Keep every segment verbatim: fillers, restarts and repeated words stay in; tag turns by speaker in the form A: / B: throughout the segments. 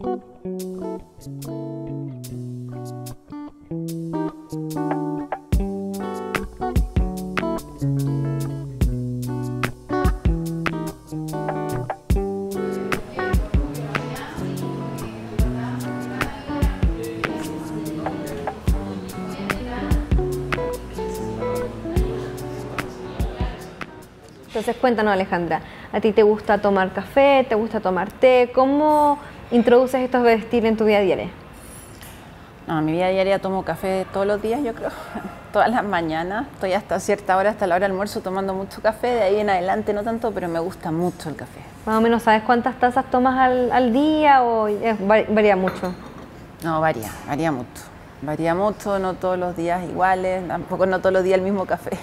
A: Entonces cuéntanos, Alejandra, ¿a ti te gusta tomar café? ¿Te gusta tomar té? ¿Cómo introduces estos vestidos en tu vida diaria?
B: No, en mi vida diaria tomo café todos los días, yo creo, todas las mañanas. Estoy hasta cierta hora, hasta la hora del almuerzo, tomando mucho café. De ahí en adelante no tanto, pero me gusta mucho el café.
A: Más o menos, ¿sabes cuántas tazas tomas al, al día o es, varía mucho?
B: No, varía, varía mucho. Varía mucho, no todos los días iguales, tampoco no todos los días el mismo café.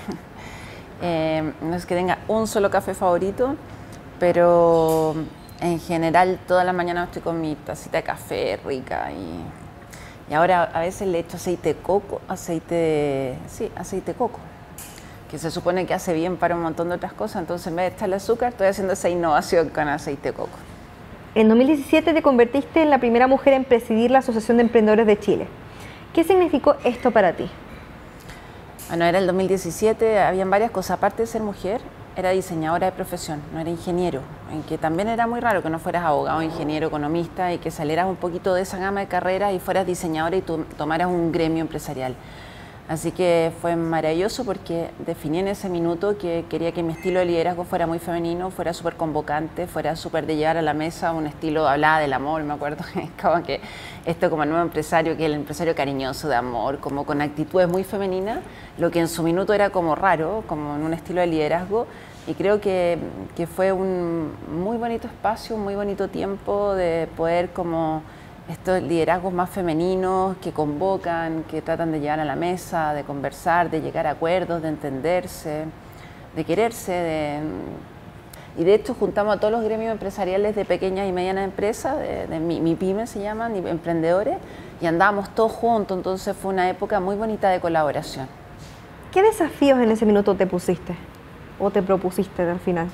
B: Eh, no es que tenga un solo café favorito, pero en general toda la mañana estoy con mi tacita de café rica y, y ahora a veces le echo aceite de coco, aceite de, sí, aceite de coco, que se supone que hace bien para un montón de otras cosas, entonces en vez de echarle azúcar estoy haciendo esa innovación con aceite de coco.
A: En dos mil diecisiete te convertiste en la primera mujer en presidir la Asociación de Emprendedores de Chile. ¿Qué significó esto para ti?
B: Bueno, era el dos mil diecisiete, habían varias cosas. Aparte de ser mujer, era diseñadora de profesión, no era ingeniero, en que también era muy raro que no fueras abogado, ingeniero, economista y que salieras un poquito de esa gama de carreras y fueras diseñadora y tú tomaras un gremio empresarial. Así que fue maravilloso porque definí en ese minuto que quería que mi estilo de liderazgo fuera muy femenino, fuera súper convocante, fuera súper de llevar a la mesa un estilo, hablaba del amor, me acuerdo, como que esto como el nuevo empresario, que es el empresario cariñoso de amor, como con actitudes muy femeninas, lo que en su minuto era como raro, como en un estilo de liderazgo, y creo que, que fue un muy bonito espacio, un muy bonito tiempo de poder como estos liderazgos más femeninos que convocan, que tratan de llegar a la mesa, de conversar, de llegar a acuerdos, de entenderse, de quererse. De... Y de hecho juntamos a todos los gremios empresariales de pequeñas y medianas empresas, de, de mi, mi pyme se llaman, y emprendedores, y andábamos todos juntos, entonces fue una época muy bonita de colaboración.
A: ¿Qué desafíos en ese minuto te pusiste o te propusiste al final?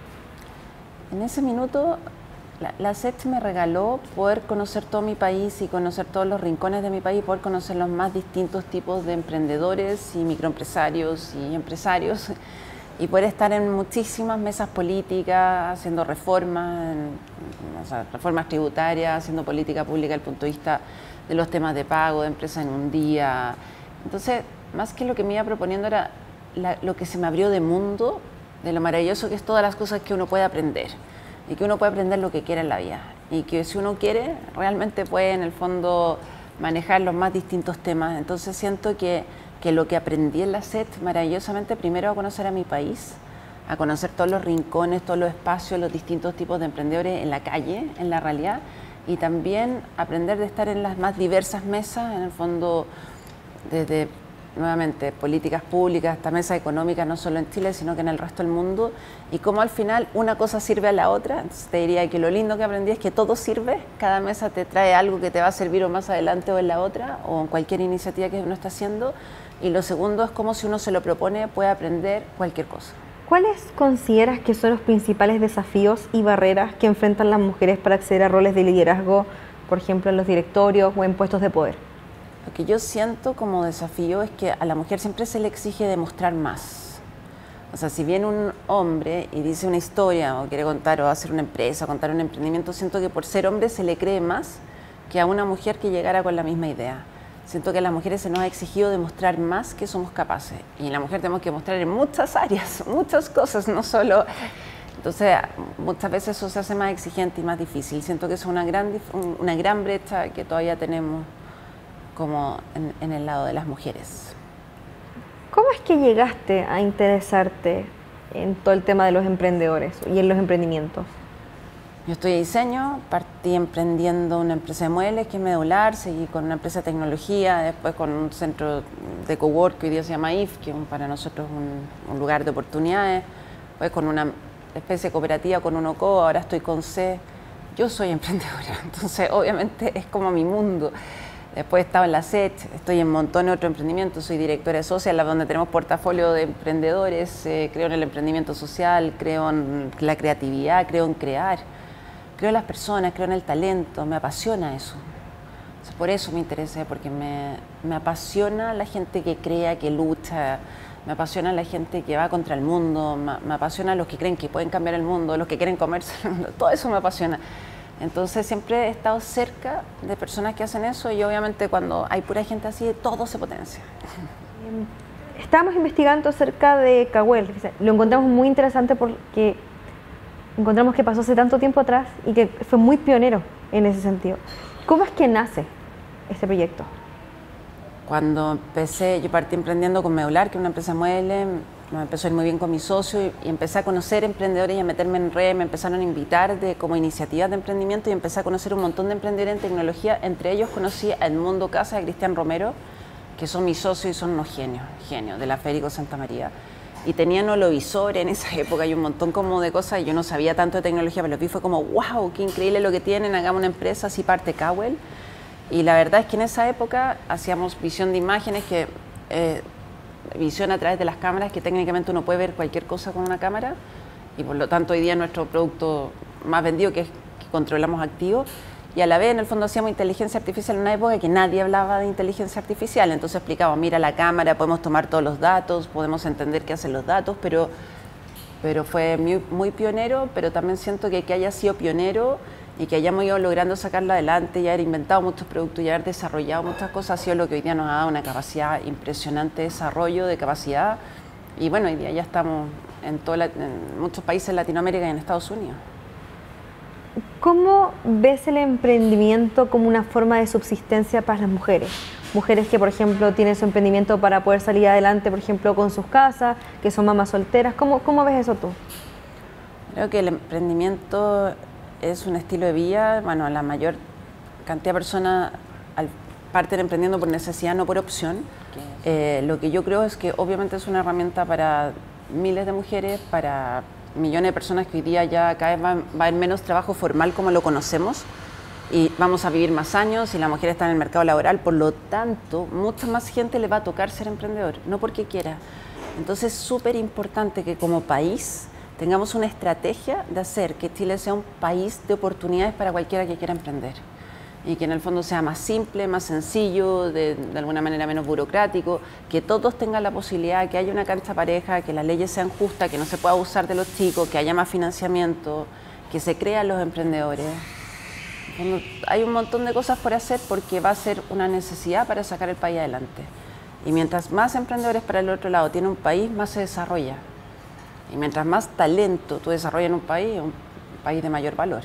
B: En ese minuto La, la S E C me regaló poder conocer todo mi país y conocer todos los rincones de mi país, poder conocer los más distintos tipos de emprendedores y microempresarios y empresarios y poder estar en muchísimas mesas políticas, haciendo reformas, en, o sea, reformas tributarias, haciendo política pública desde el punto de vista de los temas de pago, de empresa en un día. Entonces, más que lo que me iba proponiendo era la, lo que se me abrió de mundo, de lo maravilloso que es todas las cosas que uno puede aprender. Y que uno puede aprender lo que quiere en la vida y que si uno quiere realmente puede en el fondo manejar los más distintos temas. Entonces siento que, que lo que aprendí en la S E T maravillosamente, primero a conocer a mi país, a conocer todos los rincones, todos los espacios, los distintos tipos de emprendedores en la calle, en la realidad, y también aprender de estar en las más diversas mesas, en el fondo desde nuevamente políticas públicas, esta mesa económica no solo en Chile sino que en el resto del mundo, y cómo al final una cosa sirve a la otra. Entonces te diría que lo lindo que aprendí es que todo sirve, cada mesa te trae algo que te va a servir o más adelante o en la otra o en cualquier iniciativa que uno está haciendo, y lo segundo es cómo si uno se lo propone puede aprender cualquier cosa.
A: ¿Cuáles consideras que son los principales desafíos y barreras que enfrentan las mujeres para acceder a roles de liderazgo, por ejemplo en los directorios o en puestos de poder?
B: Lo que yo siento como desafío es que a la mujer siempre se le exige demostrar más. O sea, si viene un hombre y dice una historia o quiere contar o hacer una empresa, o contar un emprendimiento, siento que por ser hombre se le cree más que a una mujer que llegara con la misma idea. Siento que a las mujeres se nos ha exigido demostrar más que somos capaces. Y la mujer tenemos que mostrar en muchas áreas, muchas cosas, no solo... Entonces, muchas veces eso se hace más exigente y más difícil. Siento que es una gran, una gran brecha que todavía tenemos como en, en el lado de las mujeres.
A: ¿Cómo es que llegaste a interesarte en todo el tema de los emprendedores y en los emprendimientos?
B: Yo estudié diseño, partí emprendiendo una empresa de muebles que es Medular, seguí con una empresa de tecnología, después con un centro de cowork que hoy día se llama I F, que es para nosotros un, un lugar de oportunidades, después con una especie de cooperativa con UNOCO, ahora estoy con C. Yo soy emprendedora, entonces obviamente es como mi mundo. Después he estado en la S E T, estoy en montones de otros emprendimientos, soy directora de Social, donde tenemos portafolio de emprendedores, eh, creo en el emprendimiento social, creo en la creatividad, creo en crear. creo en las personas, creo en el talento, me apasiona eso. O sea, por eso me interesé, porque me, me apasiona la gente que crea, que lucha, me apasiona la gente que va contra el mundo, me, me apasiona los que creen que pueden cambiar el mundo, los que quieren comerse el mundo, todo eso me apasiona. Entonces siempre he estado cerca de personas que hacen eso y obviamente cuando hay pura gente así, todo se potencia.
A: Estábamos investigando acerca de Cahuel, lo encontramos muy interesante porque encontramos que pasó hace tanto tiempo atrás y que fue muy pionero en ese sentido. ¿Cómo es que nace este proyecto?
B: Cuando empecé, yo partí emprendiendo con Meular, que es una empresa mueble, me empezó a ir muy bien con mi socio y, y empecé a conocer emprendedores y a meterme en red, me empezaron a invitar de, como iniciativas de emprendimiento y empecé a conocer un montón de emprendedores en tecnología. Entre ellos conocí a Edmundo Casa y a Cristian Romero, que son mis socios y son unos genios, genios, de la Federico Santa María. Y tenían holovisores en esa época y un montón como de cosas, y yo no sabía tanto de tecnología, pero lo vi fue como, wow, qué increíble lo que tienen, hagamos una empresa, así parte Cahuel. Y la verdad es que en esa época hacíamos visión de imágenes, que eh, visión a través de las cámaras, que técnicamente uno puede ver cualquier cosa con una cámara, y por lo tanto hoy día nuestro producto más vendido, que es que controlamos activos, y a la vez en el fondo hacíamos inteligencia artificial en una época que nadie hablaba de inteligencia artificial, entonces explicábamos, mira la cámara, podemos tomar todos los datos, podemos entender qué hacen los datos, pero, pero fue muy, muy pionero, pero también siento que que haya sido pionero y que hayamos ido logrando sacarla adelante y haber inventado muchos productos y haber desarrollado muchas cosas ha sido lo que hoy día nos ha dado una capacidad impresionante de desarrollo, de capacidad, y bueno, hoy día ya estamos en, toda la, en muchos países de Latinoamérica y en Estados Unidos.
A: ¿Cómo ves el emprendimiento como una forma de subsistencia para las mujeres? Mujeres que, por ejemplo, tienen su emprendimiento para poder salir adelante, por ejemplo, con sus casas, que son mamás solteras. ¿Cómo, cómo ves eso tú?
B: Creo que el emprendimiento es un estilo de vida. Bueno, la mayor cantidad de personas parten emprendiendo por necesidad, no por opción. Eh, lo que yo creo es que obviamente es una herramienta para miles de mujeres, para millones de personas que hoy día ya cada vez va, va a haber menos trabajo formal como lo conocemos y vamos a vivir más años y la mujer está en el mercado laboral, por lo tanto, mucha más gente le va a tocar ser emprendedor, no porque quiera. Entonces es súper importante que como país tengamos una estrategia de hacer que Chile sea un país de oportunidades para cualquiera que quiera emprender y que en el fondo sea más simple, más sencillo, de, de alguna manera menos burocrático, que todos tengan la posibilidad, que haya una cancha pareja, que las leyes sean justas, que no se pueda abusar de los chicos, que haya más financiamiento, que se crean los emprendedores. Bueno, hay un montón de cosas por hacer porque va a ser una necesidad para sacar el país adelante. Y mientras más emprendedores para el otro lado tiene un país, más se desarrolla. Y mientras más talento tú desarrollas en un país, es un país de mayor valor.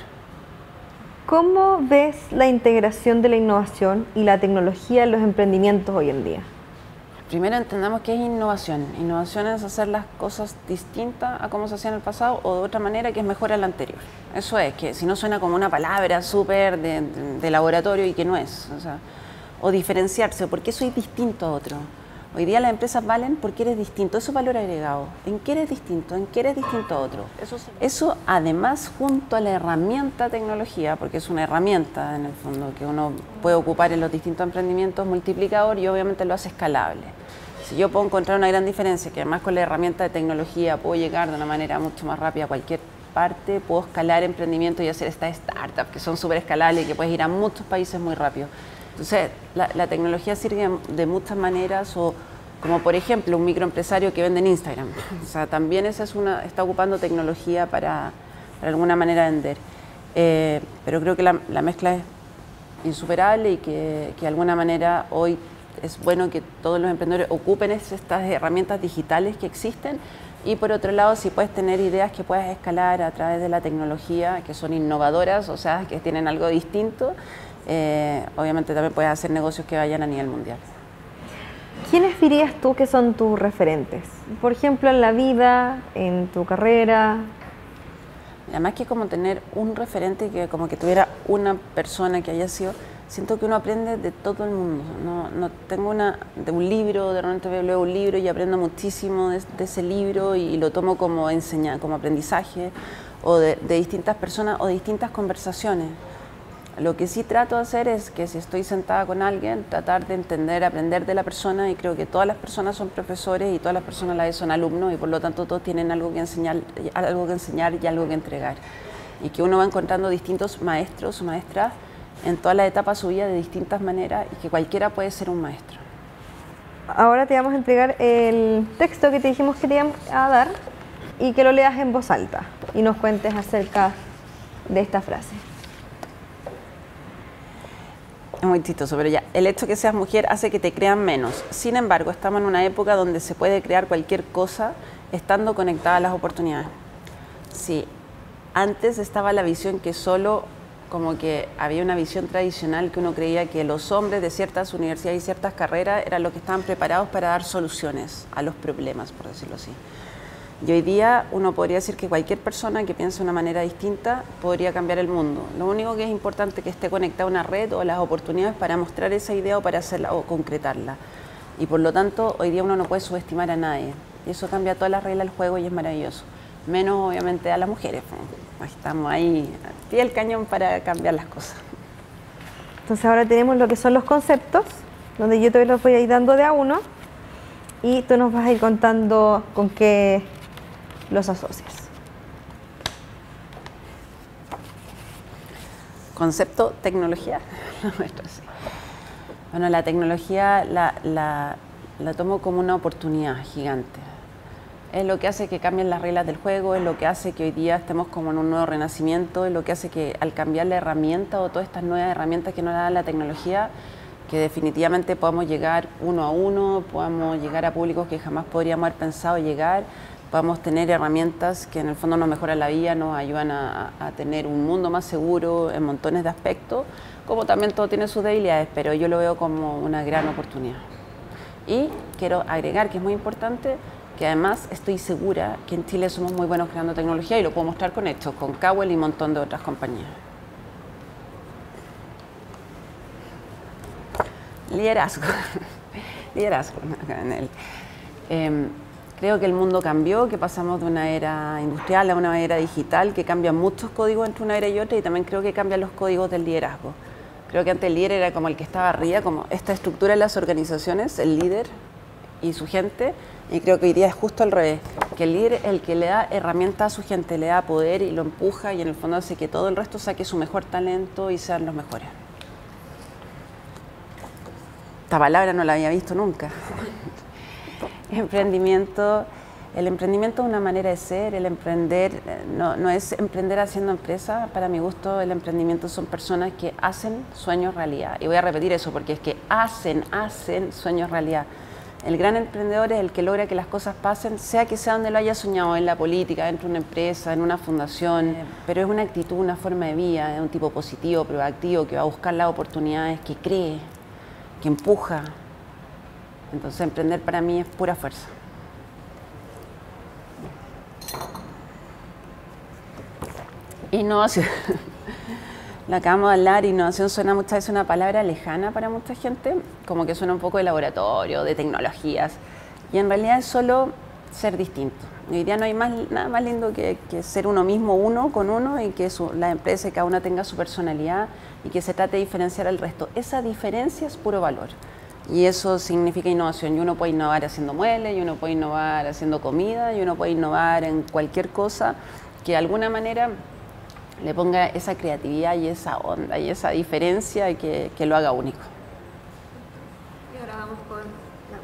A: ¿Cómo ves la integración de la innovación y la tecnología en los emprendimientos hoy en día?
B: Primero entendamos qué es innovación. Innovación es hacer las cosas distintas a cómo se hacía en el pasado o de otra manera que es mejor a la anterior. Eso es, que si no suena como una palabra súper de, de, de laboratorio y que no es. O sea, o diferenciarse, ¿por qué soy distinto a otro? Hoy día las empresas valen porque eres distinto, eso es valor agregado. ¿En qué eres distinto? ¿En qué eres distinto a otro? Eso, sí. Eso además junto a la herramienta tecnología, porque es una herramienta en el fondo que uno puede ocupar en los distintos emprendimientos, multiplicador y obviamente lo hace escalable. Si yo puedo encontrar una gran diferencia, que además con la herramienta de tecnología puedo llegar de una manera mucho más rápida a cualquier parte, puedo escalar emprendimientos y hacer estas startups que son súper escalables y que puedes ir a muchos países muy rápido. Entonces, la, la tecnología sirve de muchas maneras, o como por ejemplo un microempresario que vende en Instagram. O sea, también esa es una, está ocupando tecnología para, para alguna manera vender. Eh, pero creo que la, la mezcla es insuperable y que, que de alguna manera hoy es bueno que todos los emprendedores ocupen estas herramientas digitales que existen. Y por otro lado, si puedes tener ideas que puedas escalar a través de la tecnología, que son innovadoras, o sea, que tienen algo distinto, Eh, obviamente también puedes hacer negocios que vayan a nivel mundial.
A: ¿Quiénes dirías tú que son tus referentes? Por ejemplo, en la vida, en tu carrera.
B: Además que como tener un referente que como que tuviera una persona que haya sido, siento que uno aprende de todo el mundo. No, no tengo una de un libro, de repente leo un libro y aprendo muchísimo de, de ese libro y, y lo tomo como enseñar, como aprendizaje, o de, de distintas personas o de distintas conversaciones. Lo que sí trato de hacer es que si estoy sentada con alguien, tratar de entender, aprender de la persona, y creo que todas las personas son profesores y todas las personas a la vez son alumnos y por lo tanto todos tienen algo que enseñar, algo que enseñar y algo que entregar. y que uno va encontrando distintos maestros o maestras en todas las etapas de su vida de distintas maneras y que cualquiera puede ser un maestro.
A: Ahora te vamos a entregar el texto que te dijimos que te íbamos a dar y que lo leas en voz alta y nos cuentes acerca de esta frase.
B: Es muy chistoso, pero ya, el hecho de que seas mujer hace que te crean menos. Sin embargo, estamos en una época donde se puede crear cualquier cosa estando conectada a las oportunidades. Sí, antes estaba la visión que solo, como que había una visión tradicional que uno creía que los hombres de ciertas universidades y ciertas carreras eran los que estaban preparados para dar soluciones a los problemas, por decirlo así. Y hoy día uno podría decir que cualquier persona que piense de una manera distinta podría cambiar el mundo. Lo único que es importante es que esté conectada a una red o las oportunidades para mostrar esa idea o para hacerla o concretarla. Y por lo tanto, hoy día uno no puede subestimar a nadie. Y eso cambia todas las reglas del juego y es maravilloso. Menos, obviamente, a las mujeres. Estamos ahí al pie del cañón para cambiar las cosas.
A: Entonces ahora tenemos lo que son los conceptos, donde yo te los voy a ir dando de a uno y tú nos vas a ir contando con qué los asocias.
B: Concepto, tecnología. Bueno, la tecnología la, la, la tomo como una oportunidad gigante. Es lo que hace que cambien las reglas del juego, es lo que hace que hoy día estemos como en un nuevo renacimiento, es lo que hace que al cambiar la herramienta o todas estas nuevas herramientas que nos da la tecnología, que definitivamente podamos llegar uno a uno, podamos llegar a públicos que jamás podríamos haber pensado llegar, podamos tener herramientas que en el fondo nos mejoran la vida, nos ayudan a, a tener un mundo más seguro en montones de aspectos, como también todo tiene sus debilidades, pero yo lo veo como una gran oportunidad. Y quiero agregar que es muy importante que además estoy segura que en Chile somos muy buenos creando tecnología y lo puedo mostrar con hechos, con Kawel y un montón de otras compañías. Liderazgo. Liderazgo. En el, eh, creo que el mundo cambió, que pasamos de una era industrial a una era digital, que cambian muchos códigos entre una era y otra, y también creo que cambian los códigos del liderazgo. Creo que antes el líder era como el que estaba arriba, como esta estructura en las organizaciones, el líder y su gente, y creo que hoy día es justo al revés, que el líder es el que le da herramientas a su gente, le da poder y lo empuja y en el fondo hace que todo el resto saque su mejor talento y sean los mejores. Esta palabra no la había visto nunca. Emprendimiento, el emprendimiento es una manera de ser, el emprender no, no es emprender haciendo empresa, para mi gusto el emprendimiento son personas que hacen sueños realidad, y voy a repetir eso porque es que hacen, hacen sueños realidad. El gran emprendedor es el que logra que las cosas pasen, sea que sea donde lo haya soñado, en la política, dentro de una empresa, en una fundación, pero es una actitud, una forma de vida, de un tipo positivo, proactivo, que va a buscar las oportunidades, que cree, que empuja. Entonces emprender para mí es pura fuerza. Innovación. La acabamos de hablar, innovación suena muchas veces una palabra lejana para mucha gente, como que suena un poco de laboratorio, de tecnologías, y en realidad es solo ser distinto. Hoy día no hay más, nada más lindo que, que ser uno mismo, uno con uno, y que su, la empresa, cada una tenga su personalidad y que se trate de diferenciar al resto. Esa diferencia es puro valor. Y eso significa innovación. Y uno puede innovar haciendo muebles, y uno puede innovar haciendo comida, y uno puede innovar en cualquier cosa que de alguna manera le ponga esa creatividad y esa onda y esa diferencia que, que lo haga único.
A: Y ahora vamos con la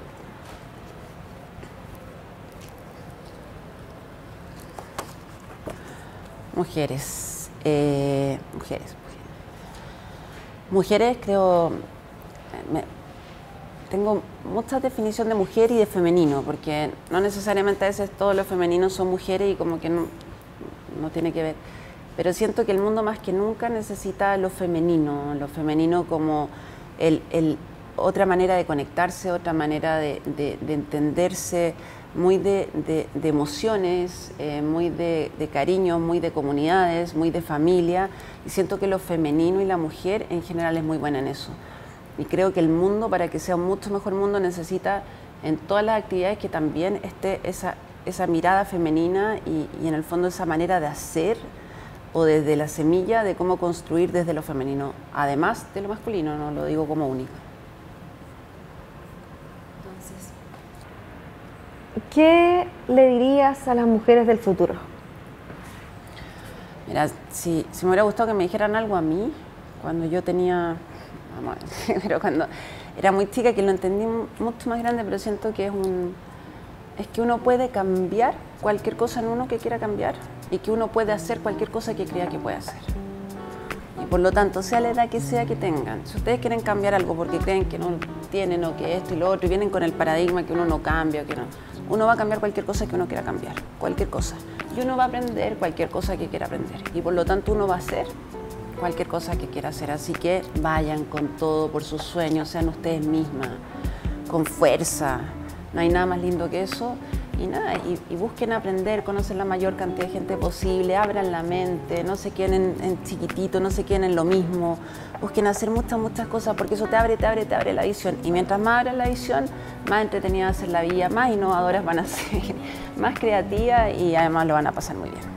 B: última. Mujeres. Eh, mujeres. Mujeres, creo... Me, tengo mucha definición de mujer y de femenino, porque no necesariamente a veces todos los femeninos son mujeres y como que no, no tiene que ver. Pero siento que el mundo más que nunca necesita lo femenino, lo femenino como el, el, otra manera de conectarse, otra manera de, de, de entenderse, muy de, de, de emociones, eh, muy de, de cariño, muy de comunidades, muy de familia. Y siento que lo femenino y la mujer en general es muy buena en eso. Y creo que el mundo, para que sea un mucho mejor mundo, necesita en todas las actividades que también esté esa, esa mirada femenina y, y en el fondo esa manera de hacer, o desde la semilla de cómo construir desde lo femenino, además de lo masculino, no lo digo como único.
A: Entonces, ¿qué le dirías a las mujeres del futuro?
B: Mira, si, si me hubiera gustado que me dijeran algo a mí, cuando yo tenía, vamos a ver, pero cuando era muy chica, que lo entendí mucho más grande, pero siento que es un, es que uno puede cambiar cualquier cosa en uno que quiera cambiar y que uno puede hacer cualquier cosa que crea que puede hacer. Y por lo tanto, sea la edad que sea que tengan, si ustedes quieren cambiar algo porque creen que no tienen o que esto y lo otro, y vienen con el paradigma que uno no cambia, que no, uno va a cambiar cualquier cosa que uno quiera cambiar, cualquier cosa. Y uno va a aprender cualquier cosa que quiera aprender. Y por lo tanto, uno va a hacer cualquier cosa que quiera hacer. Así que vayan con todo por sus sueños, sean ustedes mismas, con fuerza. No hay nada más lindo que eso. Y nada, y, y busquen aprender, conocer la mayor cantidad de gente posible, abran la mente, no se queden en, en chiquitito, no se queden en lo mismo, busquen hacer muchas, muchas cosas, porque eso te abre, te abre, te abre la visión. Y mientras más abran la visión, más entretenida va a ser la vida, más innovadoras van a ser, más creativas y además lo van a pasar muy bien.